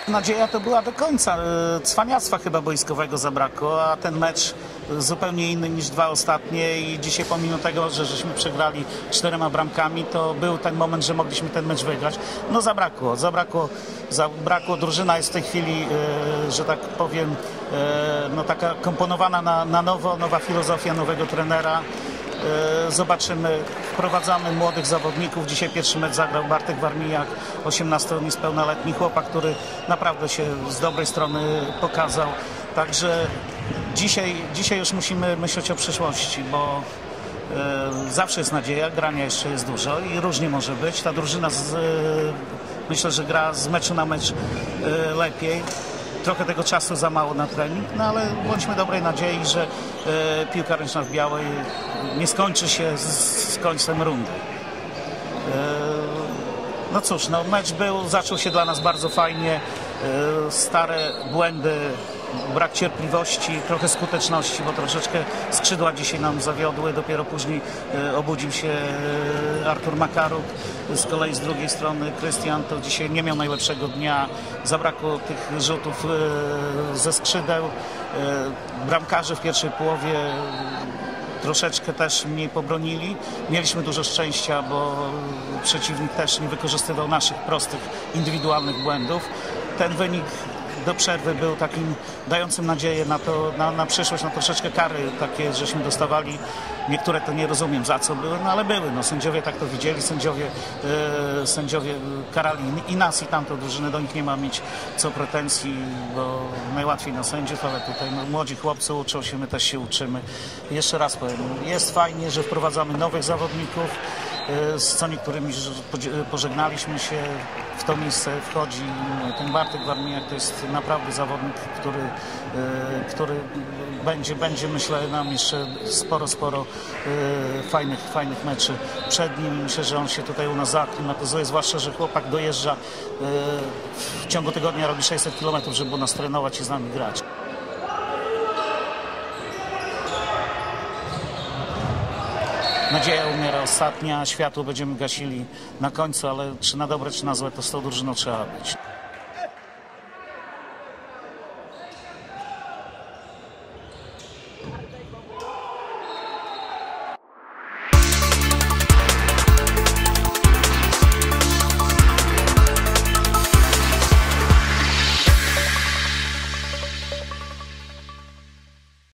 Nadzieja to była do końca. Cwaniactwa chyba boiskowego zabrakło, a ten mecz zupełnie inny niż dwa ostatnie i dzisiaj pomimo tego, że żeśmy przegrali 4 bramkami, to był ten moment, że mogliśmy ten mecz wygrać. No zabrakło. Drużyna jest w tej chwili, że tak powiem, no taka komponowana na nowo, nowa filozofia nowego trenera. Zobaczymy, wprowadzamy młodych zawodników. Dzisiaj pierwszy mecz zagrał Bartek Warmijak, 18-niespełnoletni chłopak, który naprawdę się z dobrej strony pokazał. Także dzisiaj już musimy myśleć o przyszłości, bo zawsze jest nadzieja, grania jeszcze jest dużo i różnie może być. Ta drużyna myślę, że gra z meczu na mecz lepiej. Trochę tego czasu za mało na trening, no ale bądźmy dobrej nadziei, że piłka ręczna w białej nie skończy się z końcem rundy. No cóż, no mecz zaczął się dla nas bardzo fajnie. Stare błędy, brak cierpliwości, trochę skuteczności, bo troszeczkę skrzydła dzisiaj nam zawiodły. Dopiero później obudził się Artur Makaruk. Z kolei z drugiej strony Krystian to dzisiaj nie miał najlepszego dnia. Zabrakło tych rzutów ze skrzydeł. Bramkarze w pierwszej połowie troszeczkę też mniej pobronili. Mieliśmy dużo szczęścia, bo przeciwnik też nie wykorzystywał naszych prostych, indywidualnych błędów. Ten wynik do przerwy był takim dającym nadzieję na przyszłość, na troszeczkę kary takie, żeśmy dostawali. Niektóre to nie rozumiem, za co były, no ale były. No, sędziowie tak to widzieli, sędziowie karali i nas, i tamtą drużynę. Do nich nie ma mieć co pretensji, bo najłatwiej na sędziów, ale tutaj no, młodzi chłopcy uczą się, my też się uczymy. Jeszcze raz powiem, jest fajnie, że wprowadzamy nowych zawodników. Z co niektórymi pożegnaliśmy się. W to miejsce wchodzi ten Bartek Warmijak, to jest naprawdę zawodnik, który będzie myślę nam jeszcze sporo fajnych meczy przed nim. Myślę, że on się tutaj u nas zaaklimatyzuje, zwłaszcza, że chłopak dojeżdża w ciągu tygodnia, robi 600 km, żeby u nas trenować i z nami grać. Nadzieja umiera ostatnia, światło będziemy gasili na końcu, ale czy na dobre, czy na złe, to z tą drużyną trzeba być.